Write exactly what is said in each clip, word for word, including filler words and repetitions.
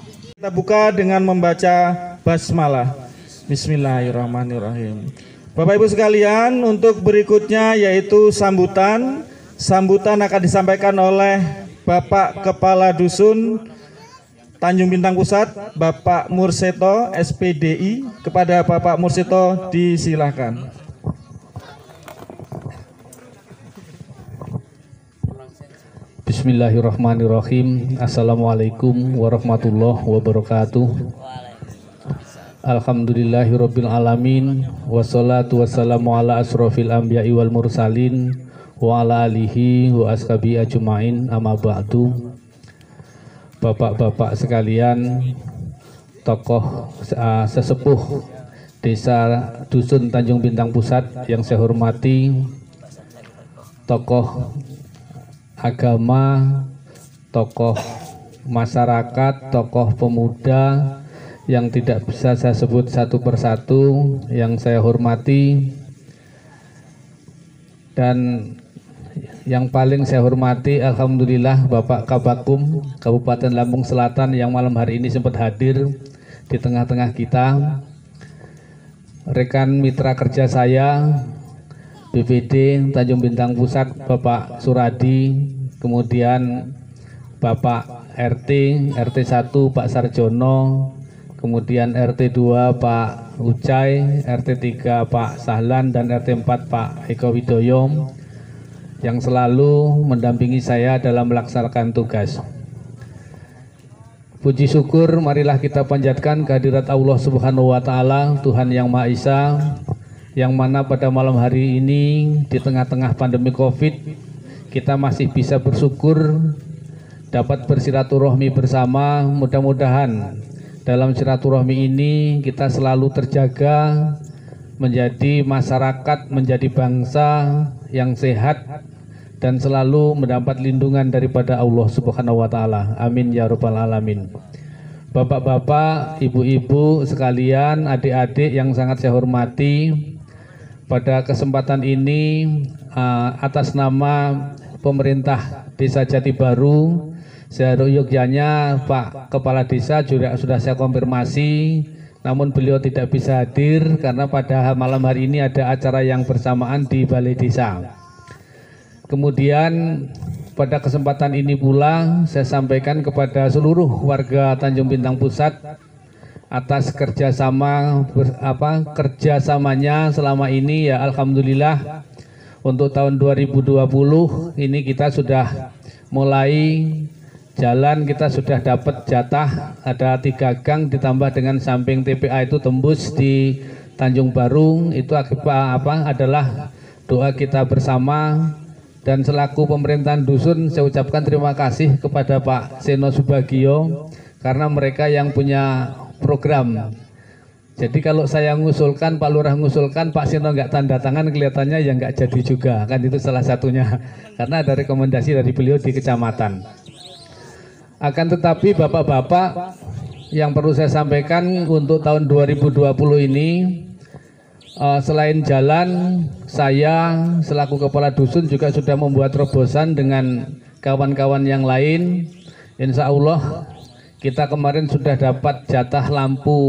Kita buka dengan membaca basmalah. Bismillahirrahmanirrahim. Bapak Ibu sekalian, untuk berikutnya yaitu sambutan. Sambutan akan disampaikan oleh Bapak Kepala Dusun Tanjung Bintang Pusat, Bapak Murseto, S P D I. Kepada Bapak Murseto disilahkan. Bismillahirrahmanirrahim. Assalamualaikum warahmatullahi wabarakatuh. Alhamdulillahirabbil alamin, wassalatu wassalamu ala asrofil anbiya'i wal mursalin wa ala alihi wa ashabi ajmain, amma ba'du. Bapak-bapak sekalian, tokoh uh, sesepuh Desa Dusun Tanjung Bintang Pusat yang saya hormati, tokoh agama, tokoh masyarakat, tokoh pemuda yang tidak bisa saya sebut satu persatu yang saya hormati, dan yang paling saya hormati alhamdulillah Bapak Kabakum Kabupaten Lampung Selatan yang malam hari ini sempat hadir di tengah-tengah kita, rekan mitra kerja saya B P D Tanjung Bintang Pusat Bapak Suradi, kemudian Bapak R T, R T satu Pak Sarjono, kemudian R T dua Pak Ucai, R T tiga Pak Sahlan, dan R T empat Pak Eko Widoyo yang selalu mendampingi saya dalam melaksanakan tugas. Puji syukur marilah kita panjatkan kehadirat Allah Subhanahu wa taala, Tuhan yang Maha Esa, yang mana pada malam hari ini di tengah-tengah pandemi Covid kita masih bisa bersyukur dapat bersilaturahmi bersama. Mudah-mudahan dalam silaturahmi ini kita selalu terjaga menjadi masyarakat, menjadi bangsa yang sehat dan selalu mendapat lindungan daripada Allah Subhanahu wa taala. Amin ya rabbal alamin. Bapak-bapak, ibu-ibu sekalian, adik-adik yang sangat saya hormati, pada kesempatan ini uh, atas nama pemerintah Desa Jati Baru, seyogyanya Pak Kepala Desa juga sudah saya konfirmasi, namun beliau tidak bisa hadir karena pada malam hari ini ada acara yang bersamaan di Balai Desa. Kemudian pada kesempatan ini pula saya sampaikan kepada seluruh warga Tanjung Bintang Pusat atas kerjasama ber, apa kerjasamanya selama ini, ya alhamdulillah untuk tahun dua ribu dua puluh ini kita sudah mulai jalan, kita sudah dapat jatah ada tiga gang ditambah dengan samping T P A itu tembus di Tanjung Baru. Itu akibat apa adalah doa kita bersama, dan selaku pemerintahan dusun saya ucapkan terima kasih kepada Pak Seno Subagio karena mereka yang punya program. Jadi kalau saya ngusulkan, Pak Lurah ngusulkan, Pak Sino nggak tanda tangan, kelihatannya ya nggak jadi juga, kan itu salah satunya karena ada rekomendasi dari beliau di kecamatan. Akan tetapi bapak-bapak, yang perlu saya sampaikan untuk tahun dua ribu dua puluh ini, uh, selain jalan, saya selaku kepala dusun juga sudah membuat terobosan dengan kawan-kawan yang lain. Insya Allah kita kemarin sudah dapat jatah lampu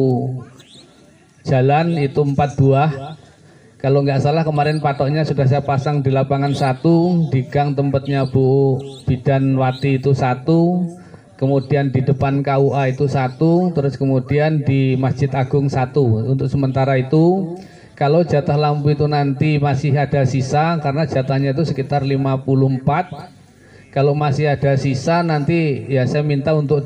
jalan itu empat buah. Kalau nggak salah kemarin patoknya sudah saya pasang di lapangan satu, di gang tempatnya Bu Bidanwati itu satu, kemudian di depan K U A itu satu, terus kemudian di Masjid Agung satu. Untuk sementara itu, kalau jatah lampu itu nanti masih ada sisa, karena jatahnya itu sekitar lima puluh empat. Kalau masih ada sisa nanti ya saya minta untuk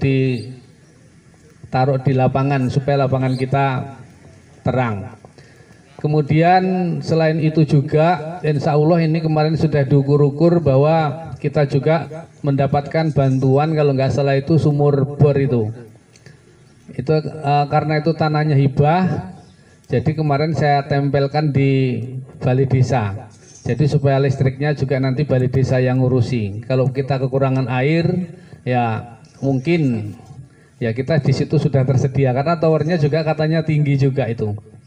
ditaruh di lapangan supaya lapangan kita terang. Kemudian selain itu juga insya Allah ini kemarin sudah diukur-ukur bahwa kita juga mendapatkan bantuan, kalau nggak salah itu sumur bor itu. Itu uh, karena itu tanahnya hibah, jadi kemarin saya tempelkan di balai desa. Jadi supaya listriknya juga nanti balai desa yang ngurusi. Kalau kita kekurangan air, ya mungkin ya kita di situ sudah tersedia karena towernya juga katanya tinggi juga itu.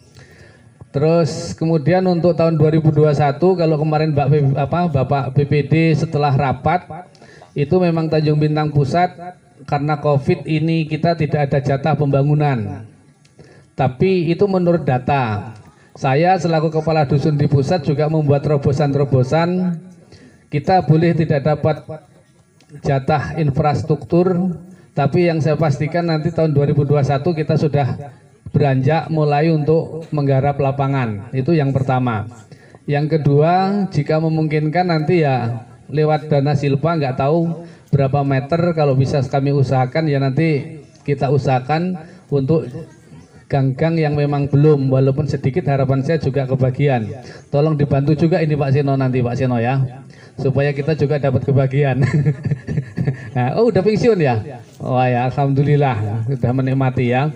Terus kemudian untuk tahun dua ribu dua puluh satu, kalau kemarin Mbak apa, Bapak B P D setelah rapat itu memang Tanjung Bintang Pusat karena COVID ini kita tidak ada jatah pembangunan. Tapi itu menurut data. Saya selaku kepala dusun di pusat juga membuat terobosan-terobosan. Kita boleh tidak dapat jatah infrastruktur, tapi yang saya pastikan nanti tahun dua ribu dua puluh satu kita sudah beranjak mulai untuk menggarap lapangan. Itu yang pertama. Yang kedua, jika memungkinkan nanti ya lewat dana silpa, nggak tahu berapa meter, kalau bisa kami usahakan ya nanti kita usahakan untuk gang-gang yang memang belum, walaupun sedikit, harapan saya juga kebagian. Tolong dibantu juga ini Pak Seno nanti Pak Seno ya, supaya kita juga dapat kebagian. Nah, oh udah pensiun ya? Oh ya, alhamdulillah sudah menikmati ya.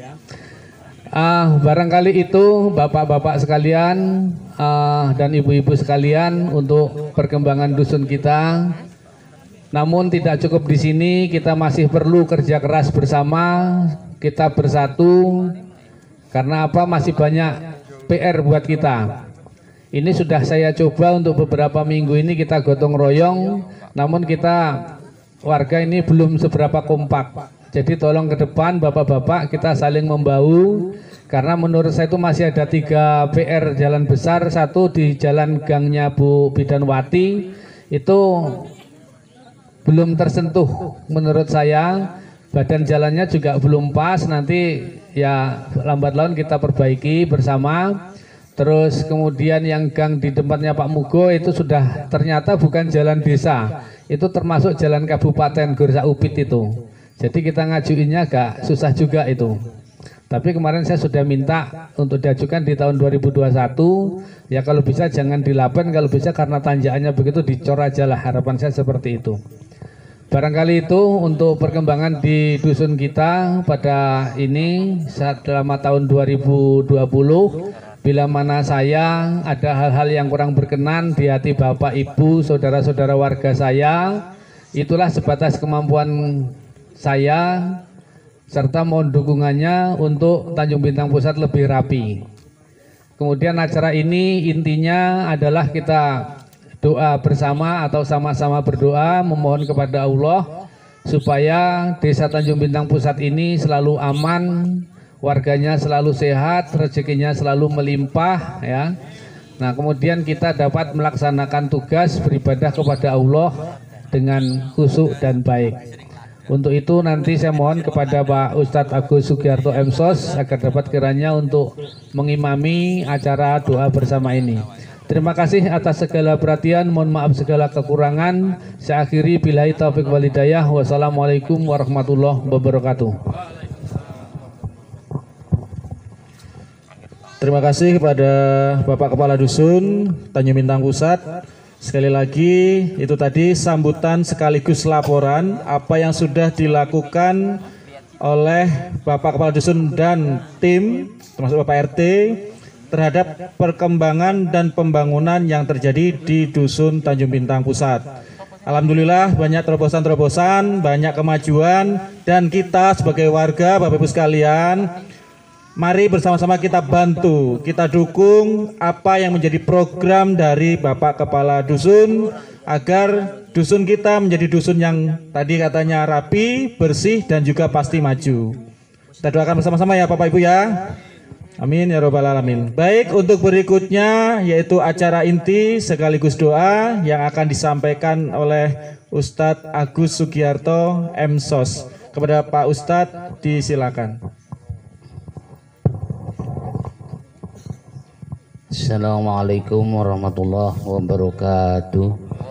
Uh, barangkali itu bapak-bapak sekalian uh, dan ibu-ibu sekalian untuk perkembangan dusun kita. Namun tidak cukup di sini, kita masih perlu kerja keras bersama, kita bersatu. Karena apa? Masih banyak P R buat kita. Ini sudah saya coba untuk beberapa minggu ini kita gotong royong, namun kita warga ini belum seberapa kompak. Jadi tolong ke depan bapak-bapak kita saling membau, karena menurut saya itu masih ada tiga P R jalan besar. Satu di jalan gangnya Bu Bidanwati itu belum tersentuh menurut saya, badan jalannya juga belum pas, nanti ya lambat laun kita perbaiki bersama. Terus kemudian yang gang di tempatnya Pak Mugo itu sudah ternyata bukan jalan desa, itu termasuk jalan kabupaten Gorsa Upit itu. Jadi kita ngajuinnya agak susah juga itu. Tapi kemarin saya sudah minta untuk diajukan di tahun dua ribu dua puluh satu. Ya kalau bisa jangan dilapen, kalau bisa karena tanjakannya begitu dicor aja lah, harapan saya seperti itu. Barangkali itu untuk perkembangan di dusun kita pada ini saat selama tahun dua ribu dua puluh. Bila mana saya ada hal-hal yang kurang berkenan di hati Bapak, Ibu, saudara-saudara warga saya, itulah sebatas kemampuan saya, serta mohon dukungannya untuk Tanjung Bintang Pusat lebih rapi. Kemudian acara ini intinya adalah kita doa bersama atau sama-sama berdoa memohon kepada Allah supaya desa Tanjung Bintang Pusat ini selalu aman, warganya selalu sehat, rezekinya selalu melimpah ya. Nah, kemudian kita dapat melaksanakan tugas beribadah kepada Allah dengan khusyuk dan baik. Untuk itu nanti saya mohon kepada Pak Ustadz Agus Sugiarto M Sos agar dapat kiranya untuk mengimami acara doa bersama ini. Terima kasih atas segala perhatian, mohon maaf segala kekurangan. Saya akhiri billahi taufik wal hidayah. Wassalamualaikum warahmatullahi wabarakatuh. Terima kasih kepada Bapak Kepala Dusun Tanjung Bintang Pusat. Sekali lagi itu tadi sambutan sekaligus laporan apa yang sudah dilakukan oleh Bapak Kepala Dusun dan tim termasuk Bapak R T terhadap perkembangan dan pembangunan yang terjadi di Dusun Tanjung Bintang Pusat. Alhamdulillah banyak terobosan-terobosan, banyak kemajuan, dan kita sebagai warga Bapak Ibu sekalian, mari bersama-sama kita bantu, kita dukung apa yang menjadi program dari Bapak Kepala Dusun agar dusun kita menjadi dusun yang tadi katanya rapi, bersih, dan juga pasti maju. Kita doakan bersama-sama ya Bapak Ibu ya. Amin ya robbal alamin. Baik, untuk berikutnya yaitu acara inti sekaligus doa yang akan disampaikan oleh Ustadz Agus Sugiarto M Sos. Kepada Pak Ustadz disilakan. Assalamualaikum warahmatullahi wabarakatuh.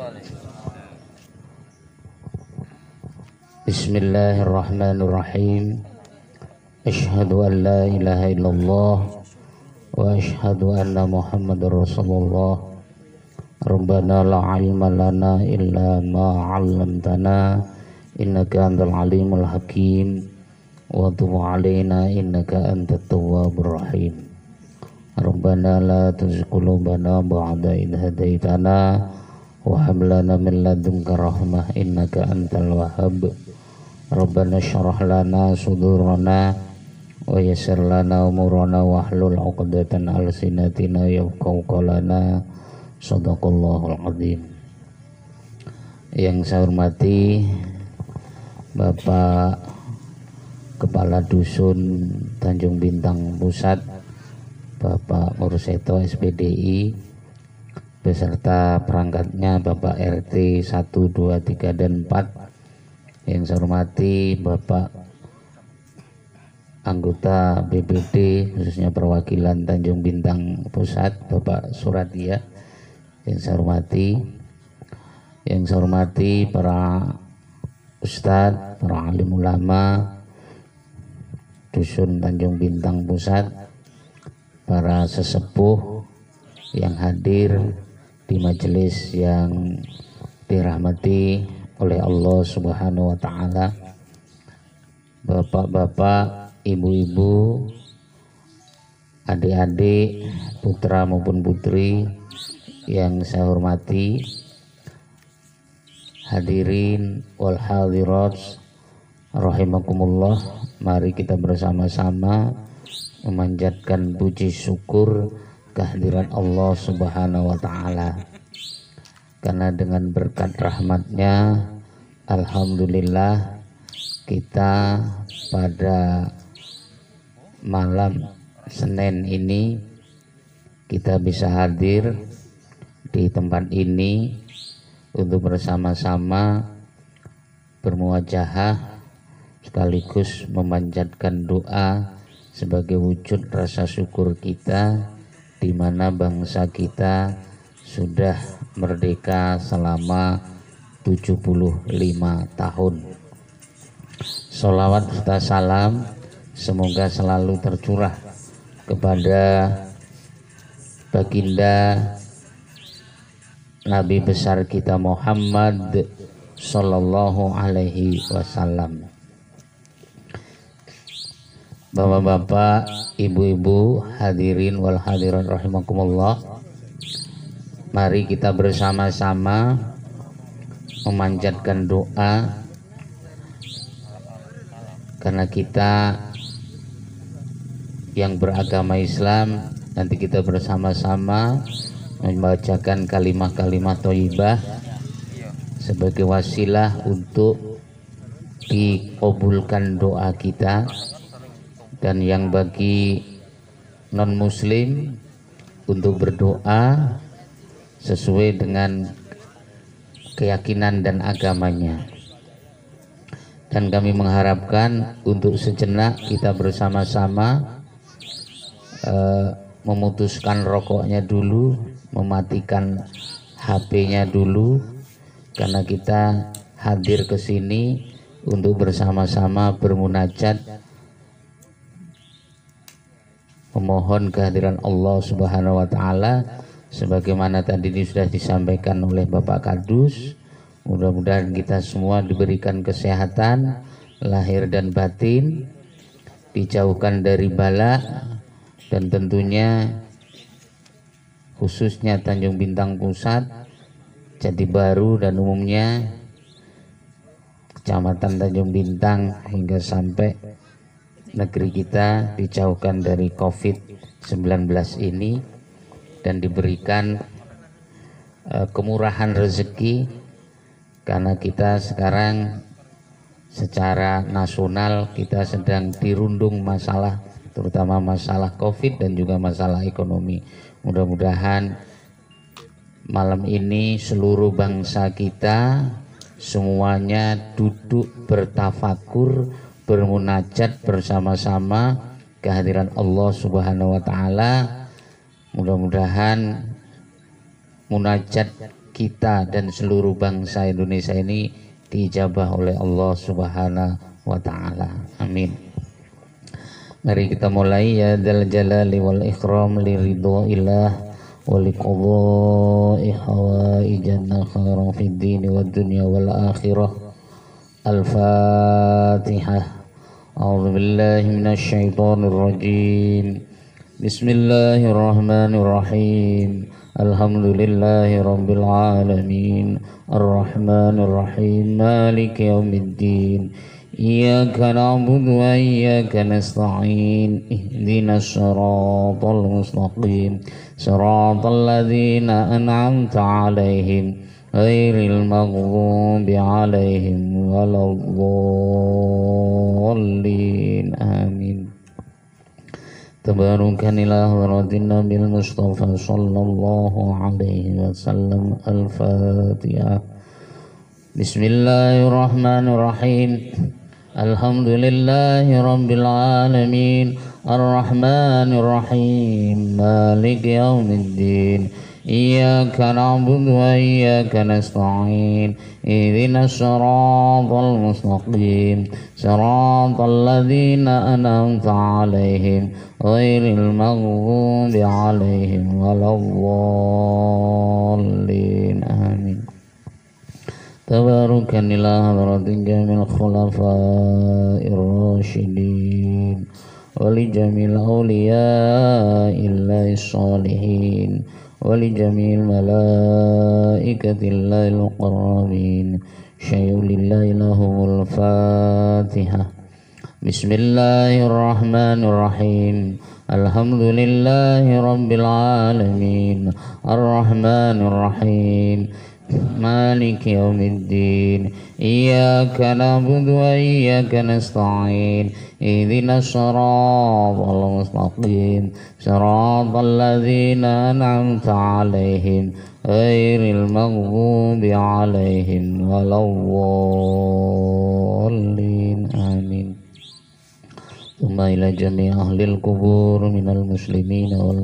Bismillahirrahmanirrahim. Asyhadu an la ilaha illallah wa asyhadu anna Muhammadar Rasulullah. Rabbana la ilma lana illa ma 'allamtana innaka antal alimul hakim wa tub 'alaina innaka antat tawwabur rahim. Rabbana la tuzigh qulubana ba'da idh hadaitana wa hab lana min ladunka rahmah innaka antal wahhab. Rabbana shrah lana sudurana wa yassir lana umurana wahlul 'uqdatan alsinatina yafqahu qawlana. Shadaqallahul azim. Yang saya hormati Bapak Kepala Dusun Tanjung Bintang Pusat, Bapak Murseto S P D I, beserta perangkatnya Bapak R T satu, dua, tiga, dan empat. Yang saya hormati Bapak anggota B P D khususnya perwakilan Tanjung Bintang Pusat, Bapak Suradia. Yang saya hormati, yang saya hormati para ustadz, para alim ulama Dusun Tanjung Bintang Pusat, para sesepuh yang hadir di majelis yang dirahmati oleh Allah Subhanahu wa taala, bapak-bapak, ibu-ibu, adik-adik, putra maupun putri yang saya hormati, hadirin wal hadirat rahimakumullah. Mari kita bersama-sama memanjatkan puji syukur kehadiran Allah Subhanahu wa taala, karena dengan berkat rahmatnya alhamdulillah kita pada malam Senin ini kita bisa hadir di tempat ini untuk bersama-sama bermuajahah sekaligus memanjatkan doa sebagai wujud rasa syukur kita, di mana bangsa kita sudah merdeka selama tujuh puluh lima tahun. Sholawat serta salam semoga selalu tercurah kepada baginda Nabi besar kita Muhammad Sallallahu Alaihi Wasallam. Bapak-bapak, ibu-ibu, hadirin wal hadirat rahimakumullah. Mari kita bersama-sama memanjatkan doa, karena kita yang beragama Islam nanti kita bersama-sama membacakan kalimat-kalimat thayyibah sebagai wasilah untuk dikabulkan doa kita. Dan yang bagi non muslim untuk berdoa sesuai dengan keyakinan dan agamanya. Dan kami mengharapkan untuk sejenak kita bersama-sama uh, memutuskan rokoknya dulu, mematikan H P-nya dulu, karena kita hadir ke sini untuk bersama-sama bermunajat, memohon kehadiran Allah Subhanahu wa taala sebagaimana tadi ini sudah disampaikan oleh Bapak Kadus. Mudah-mudahan kita semua diberikan kesehatan lahir dan batin, dijauhkan dari bala, dan tentunya khususnya Tanjung Bintang Pusat, Jati Baru, dan umumnya Kecamatan Tanjung Bintang hingga sampai negeri kita dijauhkan dari covid sembilan belas ini dan diberikan uh, kemurahan rezeki, karena kita sekarang secara nasional kita sedang dirundung masalah, terutama masalah covid dan juga masalah ekonomi. Mudah-mudahan malam ini seluruh bangsa kita semuanya duduk bertafakur, bermunajat bersama-sama kehadiran Allah Subhanahu wa taala. Mudah-mudahan munajat kita dan seluruh bangsa Indonesia ini diijabah oleh Allah Subhanahu wa taala. Amin. Mari kita mulai. Ya dzal jalali wal ikram li ridhoillah wa li qadha'i hawaijanna khairan fid din wad dunya wal akhirah. Al-Fatihah. A'udzu billahi minasy syaithanir rajim. Bismillahirrahmanirrahim. Alhamdulillahi rabbil alamin. Ar-Rahmanir Rahim. Maliki yaumiddin. Iyyaka na'budu wa iyyaka nasta'in. Ihdinas siratal mustaqim. Siratal ladzina an'amta 'alaihim غير المغضوب عليهم ولا الضالين آمين. تبارك إلى حضرة النبي المصطفى صلى الله عليه وسلم. الفاتحة. بسم الله الرحمن الرحيم. الحمد لله رب العالمين الرحمن الرحيم مالك يوم الدين إياك نعبد وإياك نستعين اهدنا الصراط المستقيم صراط الذين أنعمت عليهم غير المغضوب عليهم ولا الضالين آمين. تبارك إلى حضرة جميع الخلفاء الراشدين ولجميع الأولياء الله الصالحين ولجميع الملائكة الله المقربين شيء لله لهم الفاتحة. بسم الله الرحمن الرحيم. الحمد لله رب العالمين الرحمن الرحيم مالك يوم الدين إياك نعبد وإياك نستعين اهدنا الصراط المستقيم صراط الذين أنعمت عليهم غير المغضوب عليهم ولا الضالين آمين. ثم إلى جميع أهل القبور من المسلمين وال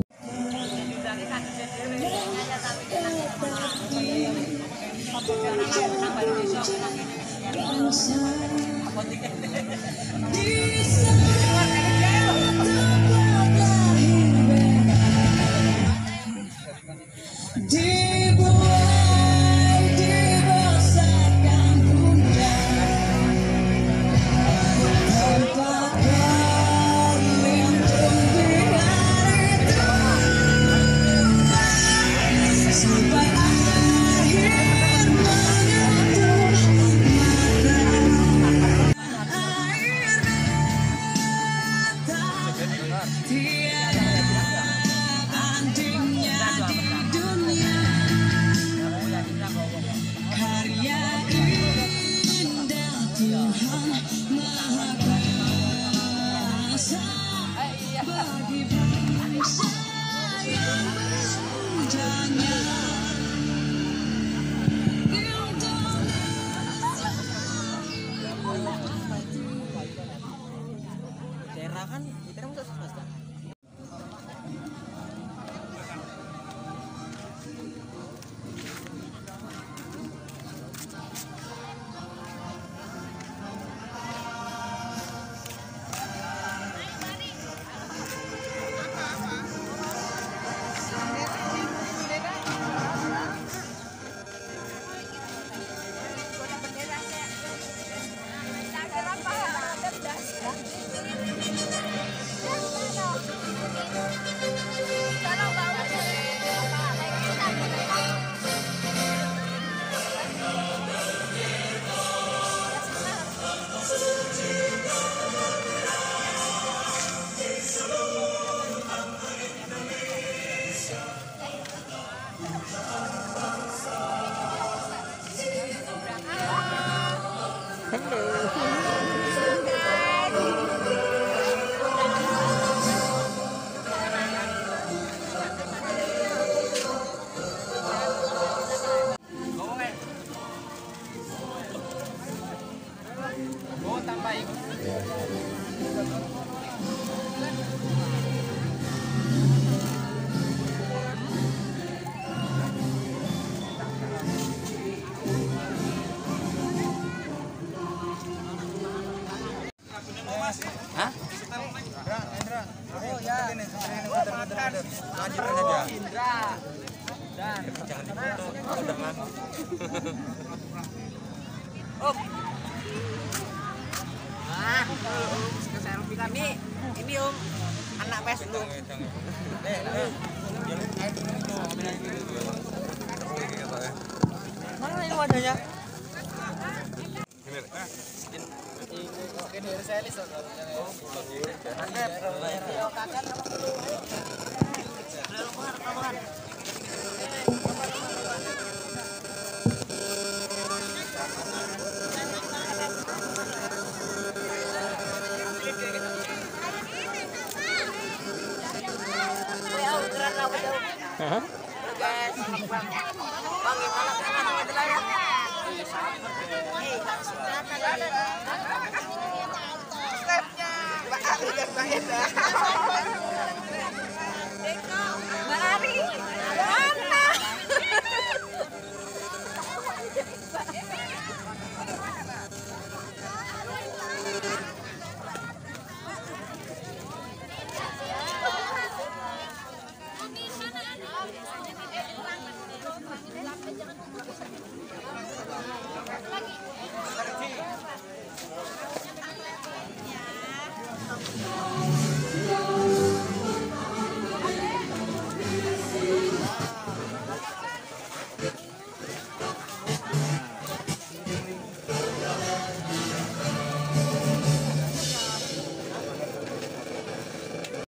Om. Nah, selfie kami ini Om, anak P S itu. Mana ini wadahnya? Ini saya lihat. Guys, bang, bang gimana kan sama ya? Stepnya, bakal lihat